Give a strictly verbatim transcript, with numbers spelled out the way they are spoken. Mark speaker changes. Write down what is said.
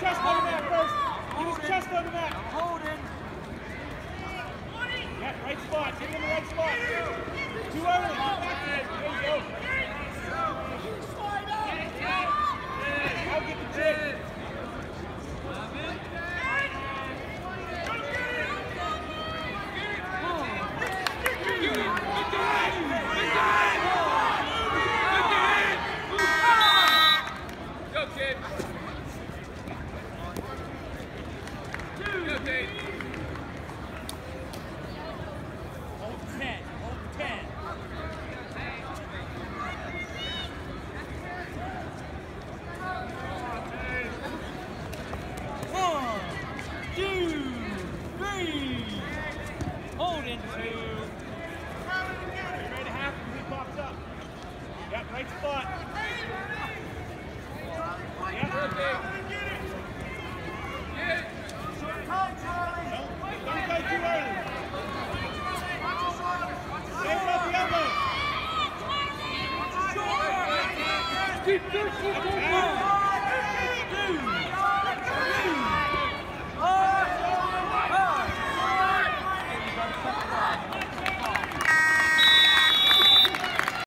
Speaker 1: chest on the mat first. Get his chest on the mat.
Speaker 2: Holding.
Speaker 1: Yeah, right spot. Get him in the right spot. Too early. Get back to it. There you go. I'll get the jig.
Speaker 3: Go, kid. Go, kid.
Speaker 1: Hold ten. Hold ten. One, two, three. Hold in two. Get ready to have him when he pops up. Yep, right spot. Yep, okay.
Speaker 3: Get it.
Speaker 1: Don't, don't go too early. Save up the elbow.
Speaker 2: Keep pushing.
Speaker 1: One, two.